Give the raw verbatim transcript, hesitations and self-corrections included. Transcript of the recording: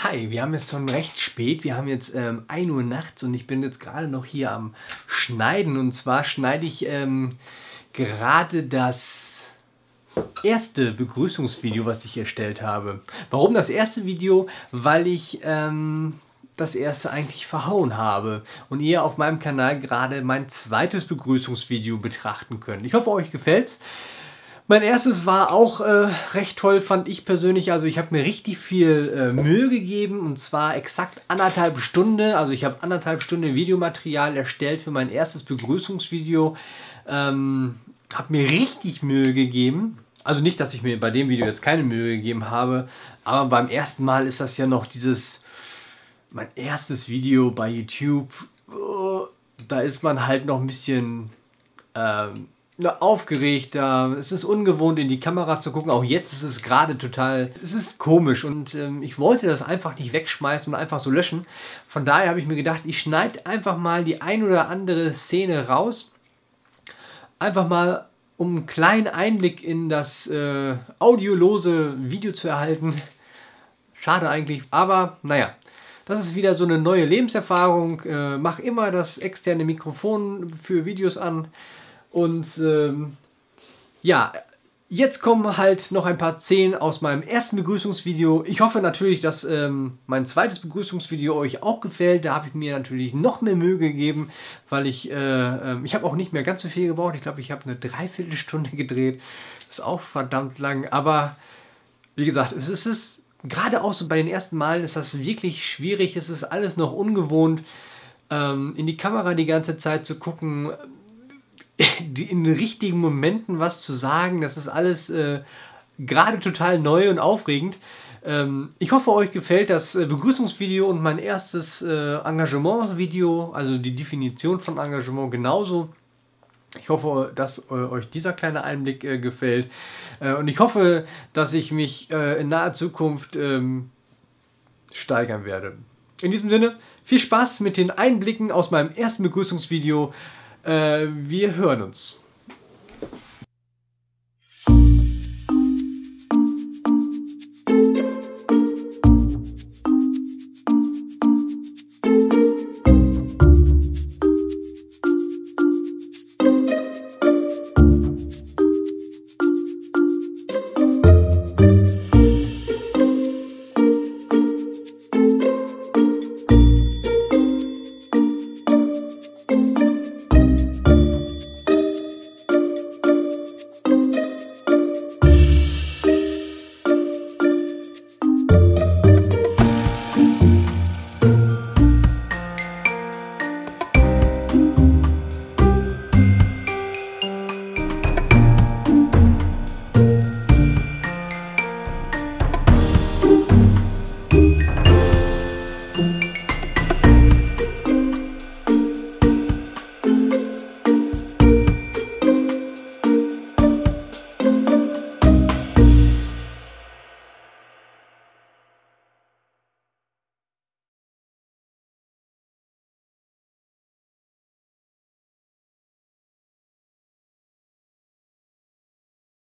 Hi, wir haben jetzt schon recht spät. Wir haben jetzt ähm, ein Uhr nachts und ich bin jetzt gerade noch hier am Schneiden. Und zwar schneide ich ähm, gerade das erste Begrüßungsvideo, was ich erstellt habe. Warum das erste Video? Weil ich ähm, das erste eigentlich verhauen habe und ihr auf meinem Kanal gerade mein zweites Begrüßungsvideo betrachten könnt. Ich hoffe, euch gefällt's. Mein erstes war auch äh, recht toll, fand ich persönlich. Also ich habe mir richtig viel äh, Mühe gegeben und zwar exakt anderthalb Stunden. Also ich habe anderthalb Stunden Videomaterial erstellt für mein erstes Begrüßungsvideo. Ähm, habe mir richtig Mühe gegeben. Also nicht, dass ich mir bei dem Video jetzt keine Mühe gegeben habe, aber beim ersten Mal ist das ja noch dieses, mein erstes Video bei YouTube. Oh, da ist man halt noch ein bisschen... Ähm, aufgeregter, es ist ungewohnt in die Kamera zu gucken, auch jetzt ist es gerade total, es ist komisch und ähm, ich wollte das einfach nicht wegschmeißen und einfach so löschen. Von daher habe ich mir gedacht, ich schneide einfach mal die ein oder andere Szene raus, einfach mal um einen kleinen Einblick in das äh, audiolose Video zu erhalten. Schade eigentlich, aber naja. Das ist wieder so eine neue Lebenserfahrung, äh, mach immer das externe Mikrofon für Videos an. Und ähm, ja, jetzt kommen halt noch ein paar Szenen aus meinem ersten Begrüßungsvideo. Ich hoffe natürlich, dass ähm, mein zweites Begrüßungsvideo euch auch gefällt. Da habe ich mir natürlich noch mehr Mühe gegeben, weil ich, äh, äh, ich habe auch nicht mehr ganz so viel gebraucht. Ich glaube, ich habe eine Dreiviertelstunde gedreht. Das ist auch verdammt lang. Aber wie gesagt, es ist gerade auch so bei den ersten Malen ist das wirklich schwierig. Es ist alles noch ungewohnt, ähm, in die Kamera die ganze Zeit zu gucken, in den richtigen Momenten was zu sagen. Das ist alles äh, gerade total neu und aufregend. Ähm, ich hoffe, euch gefällt das äh, Begrüßungsvideo und mein erstes äh, Engagement-Video, also die Definition von Engagement genauso. Ich hoffe, dass äh, euch dieser kleine Einblick äh, gefällt. Äh, und ich hoffe, dass ich mich äh, in naher Zukunft ähm, steigern werde. In diesem Sinne, viel Spaß mit den Einblicken aus meinem ersten Begrüßungsvideo. Wir hören uns.